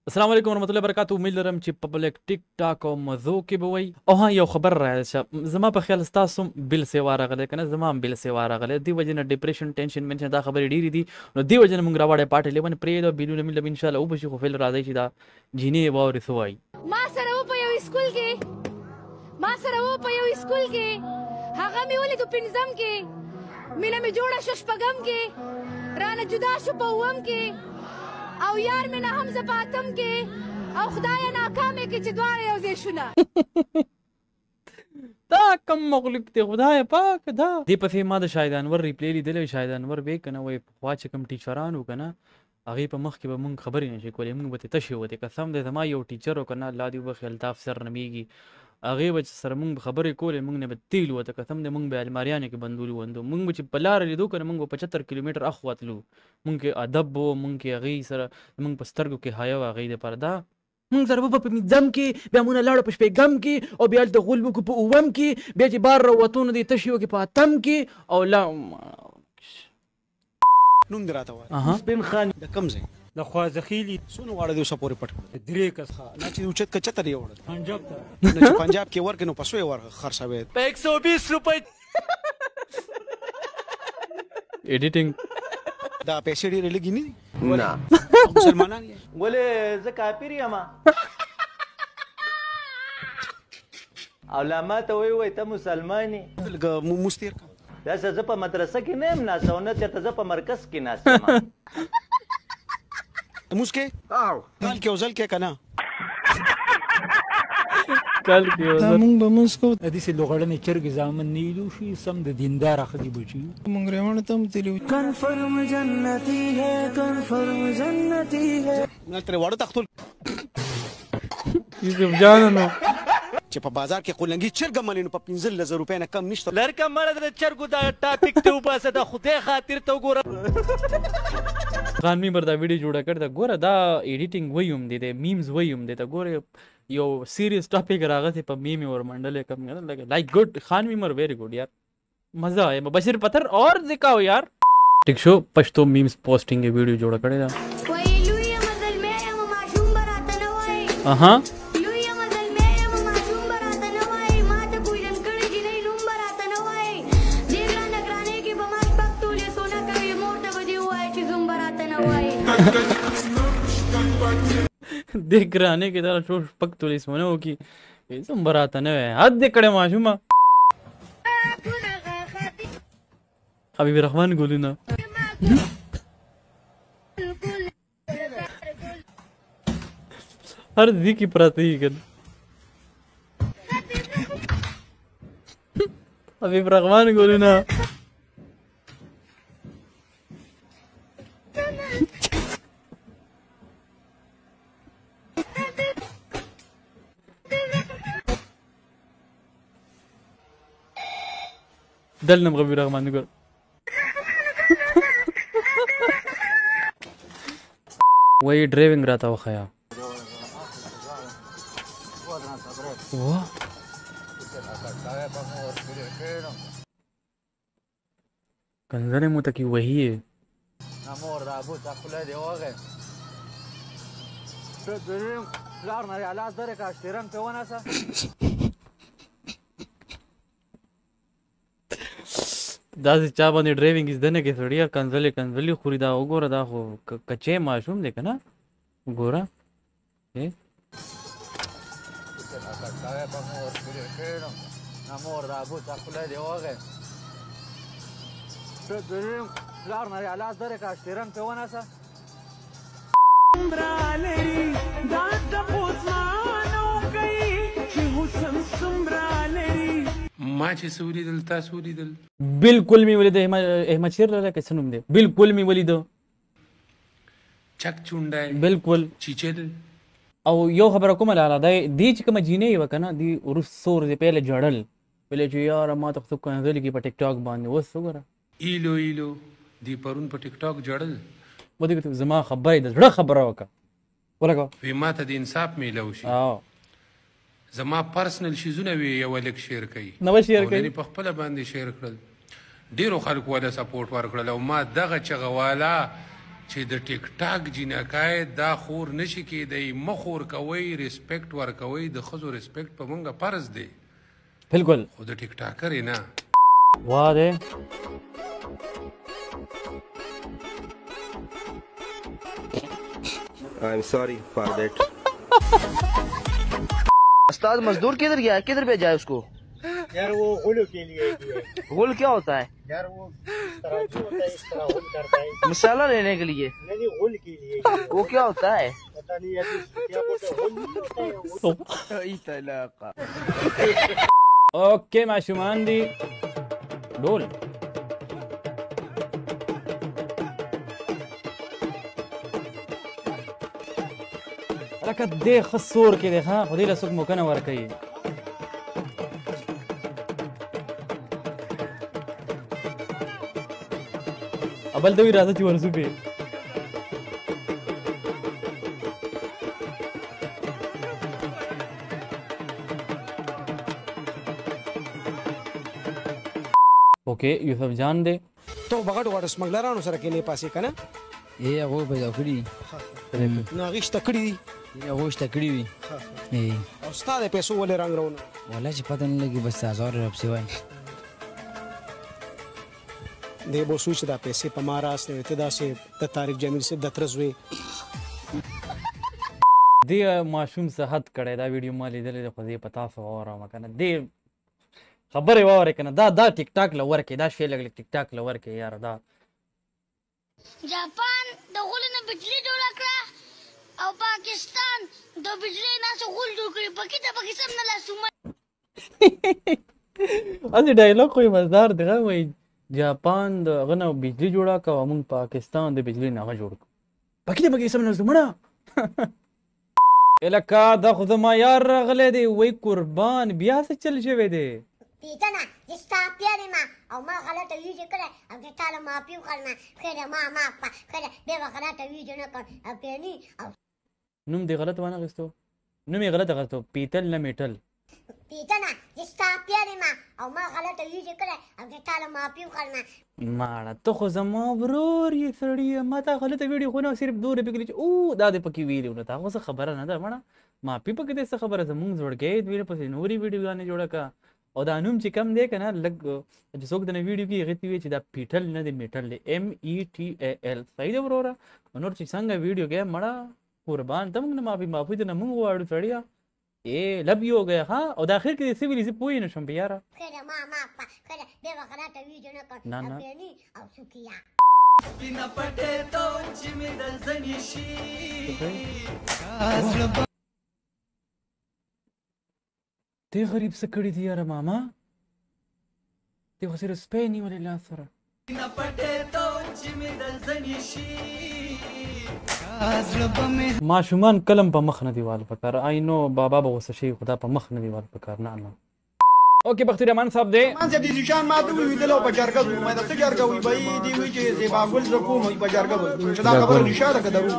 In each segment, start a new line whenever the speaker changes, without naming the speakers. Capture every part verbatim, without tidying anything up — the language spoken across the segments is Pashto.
السلام علیکم ورحمۃ اللہ وبرکاتہ. امید لرم چې پبلک ټیک ټاک او مزو کې به وي. او ها یو خبر راځه زما په خیال ستاسو بل سیوا راغلی کنه زما هم بل سیوا راغلی دی وجه نه ډیپریشن ټینشن منشن دا خبرې ډېرې دي نو دی وجه نه موږ راوړی پاټې لیون پرېږدو بیلونه ملب ان شاء الله وبشي خو فعل راځي چې دا جینې واورې څه وایي.
ما سره و په یو اسکول کې ما سره و په یو اسکول کې هغه مې ولیدو پنځم کې مینه مې جوړه شوه شپږم کې رانه جدا شو په اووم کې او یار مې نه هم زه په اتم کې او خدایه ناکامې کې چې دواړه یو ځای شونه.
دا کم مغلوب دی خدای پاک. دا دې پسې ما د شاهد انور ریپلی لیدلی وي. شاهد انور وی که نه وایي پخوا چې کوم ټیچران وو که نه هغې په مخ کې به مونږ خبرې نشي کولی مونږ به ترې تشې وتې قسم دی زما یو ټیچر و که نه الله دې وبخي الطاف سر نمیږي هغې به چې سره مونږ خبرې کولې مونږ نه به تیل وته قسم دی مونږ به الماریانو کې بندولي وندو مونږ به چې په لاره لیدو که نه مونږ به پچهتر کیلومیټر اخوا تلو مونږ کې ادب و مونږ کې هغې سره مونږ په سترګو کې حیا و هغې دپاره دا مونږ سره به په پنځم کې بیا مونږ لاړو په شپږم کې او بیا هلته غول وکړو په اووم کې بیا چې بار راوتو نو دې تشې وکړې په اتم کې او لا
نوم دې راته وایه
سپین خان
د کوم ځای
د خوازخیلي
څونه واړه دې اوسه پورې پټ کړل
درې کس
نه چې اوچت که چته دې وړل
پنجاب ته
نو چې پنجاب کې ورکې نو په څو یې ور خرڅوې
په یک سو بیس روپۍ
ایډیټینګ
دا پیسې ډېرې لږې نه دي نه مسلمانان یې
ولې زه کافر یم او لا ما ته وایي وایي ته مسلمان یې
لږ مونځ تېر کړه
داسې زه په مدرسه کې نه یم ناسته او نه چېرته زه په مرکز کې ناسته یم
لمونځ کې کال کې یو ځل کې که نه
کال کې یو ځل
مونږ به مونځ کوو د داسې لغړنې چرګې زامن نه ایلو شي سم د دینداره ښځې بچي یو
مونږ ریوانو ته هم تللي وو
کنفرم جنتی ہے کنفرم جنتی ہے
نه ترې واړه تختول
یوسف جان نو
چې په بازار کې قولنګي چرګه منې نو په پنځلس زره روپۍ نه کم نشته
لرکه مړه د چرګو دا ټاپک ته وباسه د خدای خاطر ته وګوره
خان میمر دا ویډیو جوړه کړ دا ګوره دا ایډیټینګ وایي هم دی دی میمز وایي هم دی ته ګوره یو سیریس ټاپک راغلی په میم یې ورمنډلی کم لګ لایک ګډ خان میمر ویری ګډ یار مزه آیا بشیر پتھر اور دکھاؤ یار ٹھیک شو پښتو میمز پوسټینګ ویډیو جوړه کړې ده
وایي لویه مزل مې یم ماشوم به راته نه وایي
اها
لویه مزل مې یم ماشوم به راته نه وایي ما ته کوژن کړی جینۍ نوم به راته نه وایي دې ګرانه ګرانۍ کې به ما شپږ تولې سونه کوي مور ته به دې ووایي چې زوم به راته نه وایي
دې ګرانې کې دا شو شپږ تولې سونه وکړي زوم به راته نه وایي حد دې کړی ماشومه حبیب رحمان ګلونه هر ځای کې پراته دي که حبیب رحمان ګلونه دلنم حبیب رحمان ګل وایي ډرایوینګ راته وښیه واه کنځلې مو ته کې وهي یې
امور د ابو ته خوله دې وغې ته دریم پلار نه یې لاس درې که اشترنګ پې ونیسه
داسې چا باندې ډرایوینګ زده نه کې سړیه کنځلې کنځلې خوري دا وګوره دا خو کچی ماشوم دی که نه وګوره
امور د ابو ته خوله دې وغې ته دریم پلار نه یې لاس درې که اشترنګ پې ونیسه
ما چې څه ولیدل تاسو ولیدل
بالکل مې ولیده احمد شیر لاله که څه نوم دی بالکل مې ولیده
چک چونډی
بالکل
چیچل
او یو خبره کومه لاله دی دې چې کومه جینۍ وه که نه دې وروست څو ورځې پهله جړل ویلې چې یاره ما ته خو څوک کنځلې کړي په ټیک ټاک باندې اوس وګوره
ایلو ایلو دی پرون په ټیک ټاک جړل
ودې زما خبرې د زړه خبره وکړه ولګه
وی ما ته د انصاف میلو شي زما پرسنل شیزونه وی یو لک شیر کوي
نو شیر کوي
په خپل باندې شیر کړل ډیرو خلکو ولا سپورټ ورکړل او ما دغه چغواله چې د ټیک ټاک جینکای دا خور نشي کېدی مخور کوئ ریسپیکټ ورکوئ د ښځو ریسپیکټ په مونږه فرض دی
بالکل
خو د ټیک ټاکر یې نه
واه دی
I'm sorry for that.
उस्ताद मजदूर किधर गया किधर भेजा है उसको?
यार वो गुल के लिए
गुल क्या होता है?
यार वो तराजू होता है इस तरह गुल करता है
मसाला लेने के लिए।
नहीं गुल के लिए
वो क्या होता है?
पता नहीं यार क्या बोलते हैं गुल नहीं होता है
اوكي معشومان دي دول لکه دې خسور کې دی ها خو دې له څوک موقع نه ورکوي ابل دوی راځه چې ورځو پې اوکې یوسف جان دی
تو بغټ غټ سمګلرانو سره کې نه پاسې کنه
اے هغه پیدا کړی
نو هغه شته کړی دي
هغه شته کړی وي اے
او ستاره پیسو ولې رنگ راونه
ولا چې پته نه لګي بس هزار رب سیوای
دې بو سوچ دا پیسې په ماراس نه ته دا سه د طارق جمیل سے د ترزوي
دی ماشوم صحت کړي دا ویډیو ما لیدلې خو دې پتا سو اورم کنه دې خبره واره کنه دا دا ټیک ټاک لور کې دا شی لګ ټیک ټاک لور کې یار دا
جاپان د غول نه بجلی جوړ کړه او پاکستان د بجلی نه څو غول جوړ کړی پکې ته پاکستان نه لاسوم
اځي ډایلوګ کوئی مزدار دی وای جاپان د غنه بجلی جوړه کا موږ پاکستان د بجلی نه جوړ پکې ته پاکستان نه لاسوم الکا دا خو زما یار راغلی دی وای قربان بیا څه چل شوی دی
پیټنا جستا پیارې ما او ما غلطه ویډیو کړه او چې تعالی ما پیو کړم خیر ما ما خیر به غلطه ویډیو نه کړ او پیانی او
نوم دی غلط وانه غستو نوم یې غلط غستو پیتل نه میټل
پیټنا جستا پیارې ما او ما غلطه ویډیو کړه او چې تعالی ما پیو کړم
ماړه ته خو زما ورور یې سړی ما ته غلطه ویډیو خو نه صرف دوه روپۍ کې او دا دې پکې ویډیو نه تا خو څه خبره نه ده مړه ما پی پکې دې څه خبره زمونږ زوړګې ویډیو پسې نوري ویډیو باندې جوړه کا او دا نوم چې کم دی که نه لږ چې څوک د نه ویډیو کې هغې ته وایي چې دا پیټل نه دی میټل دی ایم ای ټي ای ایل صحیح دی وروره نور چې څنګه ویډیو کې مړه قربان ته موږ نه معافي معافي ته نه موږ غواړو سړیه اے لب یې وګیا ها او د اخر کې د څه ویلي زه پوه یې نه شم په یاره نه نه ته غریب څه کړي دي یاره ماما ته خو صرف سپی نیولې لاس سره ماشومان کلم په مخ نه دیوال پکار آی نو بابا به غوسه شي خدا په مخ نه دیوال پکار نه نه اوکې بختي رحمان صاحب دی
مان صاحب د ځان ما ته وی دلو په جرګه مې د څه جرګه وی بای دی وی چې زیبا ګل زکو مې په جرګه چې دا خبره نشاله کړو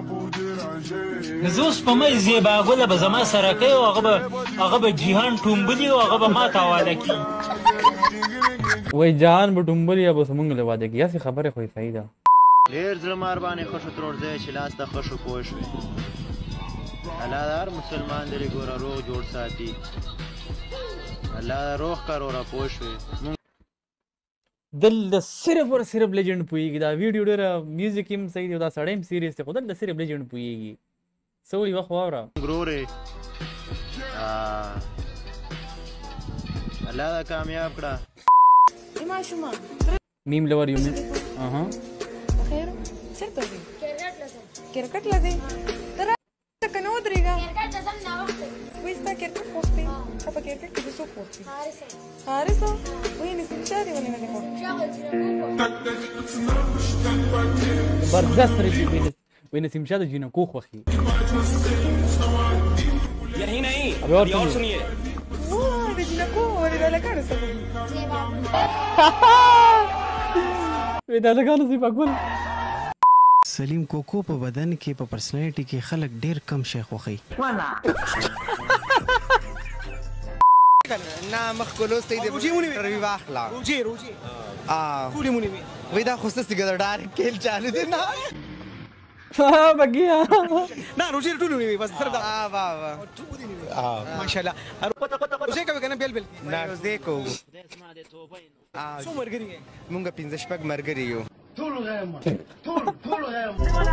زوس په مې زیبا ګل به زما سره کوي او هغه به هغه به جهان ټومبلی او هغه به ما ته حواله کی
وای جهان به ټومبلی یا به سمونږ له واده کی یاسي خبره خو صحیح ده
ډېر زړه مار باندې خوشو ترور ځای چې لاس ته خوشو پوه شوې الله هر مسلمان دې ګوره روغ جوړ ساتي الله روح کرورا پوښوي
دل صرف اور صرف لیجند پويږي دا ویډیو ډېر میوزیک هم صحیح دی دا سړی هم سیریس دی خو دل صرف لیجند پويږي سوي وخت واوره
ګرورې الله دا کامیاب کړه
ما شوما
میم لور یو میم اها
خیر چرته دی کرکټ لدی تر کنو درېګا کرکټ ځم نه وخت وېستا کرکټ خوښتي په کرکټ کې څه خوښتي حارث حارث وې نه سمچاري ولې نه کوم
زبردست ريجي وين سمشاد جينا को خوخي
यही नहीं
अबे और
और सुनिए
वो रजीना को और इधर लगा रहा सब
इधर लगा रहा सी पागल
سلیم کوکو په بدن کې په پرسنالټي کې خلک ډیر کم شي خوخي
وانا
نه مخ کولو ستې دی روجي مونږ روي واخلا روجي روجي اه پوری مونږ وې دا خوسته سګر ډار کېل چالو دي نه
بګیا
نه روزي ټول نیوي بس سره دا
واه واه
ماشاءالله روزي کوي کنه بیل بیل
نازدې کو
څو مرګري
مونږ پنځه شپږ مرګري یو
ټول غیم ټول ټول غیم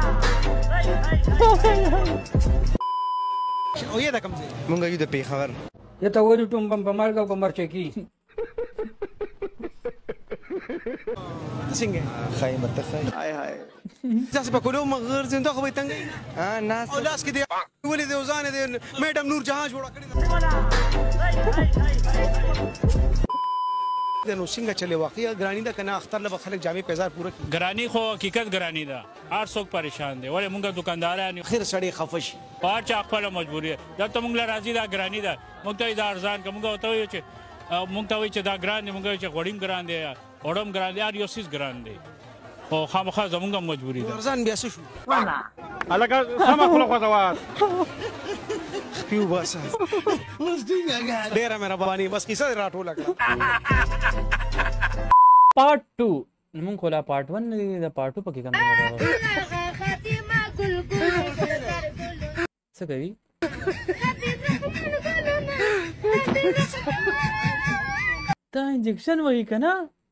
او یې دا کوم ځای
مونږ یو د پیښور
یا ته وایي ټوم بم په مارګه کو مرچکی
څنګه
خیمه ته خی هاي هاي
تاسو په کولو مغر زنده خو به تنګ
ها ناس
او لاس کې دی ولې دی وزانه دی میډم نور جهان جوړ کړی دی نو څنګه چلے واقعیا ګرانی دا کنه اختر له خلک جامع پیزار پوره کی
ګرانی خو حقیقت ګرانی ده هر څوک پریشان دی ولې مونږ دکانداران
خیر سړی خفش
پار چا خپل مجبوری دا ته مونږ له راځي دا ګرانی ده مونږ ته دا ارزان کوم مونږ ته وایي چې مونږ ته وایي چې دا ګران دی مونږ چې غوړیم ګران دی اورم ګران دی هر یو سیس ګران دی خو خامخا زمونږ مجبوری ده
ارزان بیا څه شو
الګا سما خپل خو زوات
پیو بس ډیره مهرباني بس کیسه راټول کړه
پارت ټو مونږ کولا پارت ون نه دی دا پارت ټو پکې کوم څه کوي دا انجکشن وایي کنه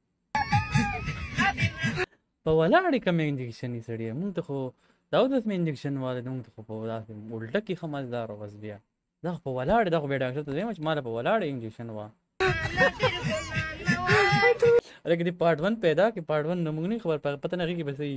په ولاړې کوم انجکشن یې سړی مونږ ته خو دا اوس مې انجکشن واله مونږ ته خو په داسې الټه کې خمازدار وس بیا دا په ولاړې دا خو بیا ډاکټر ته وایم چې مال په ولاړې انجکشن وا لکه دی پارت ون پیدا کې پارت ون نه مونږ نه خبر پته نه کیږي بس یې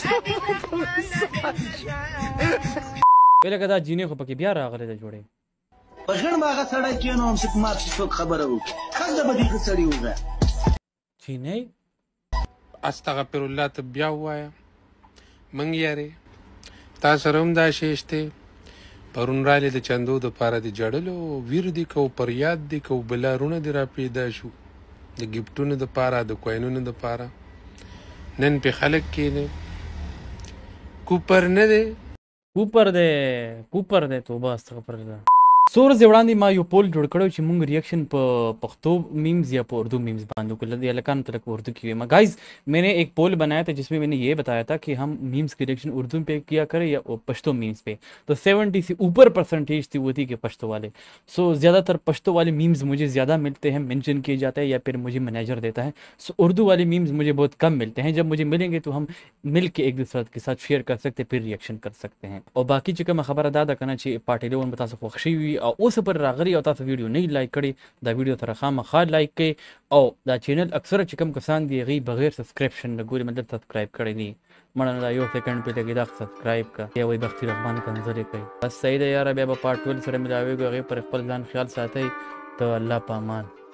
لکه دا جینې خو پکې بیا راغلی دا جوړې
پښن ماغه سړی چې نو هم څوک مات څوک خبره وکړي څنګه به دې سړی وګه
جینې
استغفر الله ته بیا وایا منګ یاري تا سره هم دا شیشته پرون رالی د چندو د پاره د جړلو ویر دی کو پر یاد دی کو بلارونه دی را پیدا شو د گیفټونو د پاره د کوینونو د پاره نن په خلک کې نه کوپر نه دی
کوپر دی کوپر دی توبه استغفر الله څو ورځې وړاندې ما یو پول جوړ کړی چې موږ ریئیکشن په پښتو میمز یا په اردو میمز باندې وکړل د الکانو تلک اردو کی میں گائز میں نے ایک پول بنایا تھا جس میں میں نے یہ بتایا تھا کہ ہم میمز کی ریئیکشن اردو پہ کیا کریں یا پشتو میمز پہ تو سیونٹی سے اوپر پرسنٹیج تھی وہ تھی کہ پشتو والے سو زیادہ تر پشتو والے میمز مجھے زیادہ ملتے ہیں مینشن کیے جاتے ہیں یا پھر مجھے منیجر دیتا ہے سو اردو والے میمز مجھے بہت کم ملتے ہیں جب مجھے ملیں گے تو ہم مل کے ایک دوسرے کے ساتھ شیئر کر سکتے پھر ریئیکشن کر سکتے ہیں اور باقی چې کومه خبره دا ده کنه چې پارټي لون به تاسو خوښ شوي او اوس پر راغلي او تاسو ویډیو نه لایک کړي دا ویډیو سره خامخا لایک کړئ او دا چینل اکثره چې کوم کسان دي هغوی بغیر سبسکرپشن نه ګوري مطلب سبسکرایب کړی دي مړه نه دا یو سیکنډ پې لګي دا سبسکرایب کړه یا وایي بختي رحمان کنځلې کوي بس صحیح ده یاره بیا به پارټ ټول سره ملاویږو هغې پر خپل ځان خیال ساتئ ته الله په امان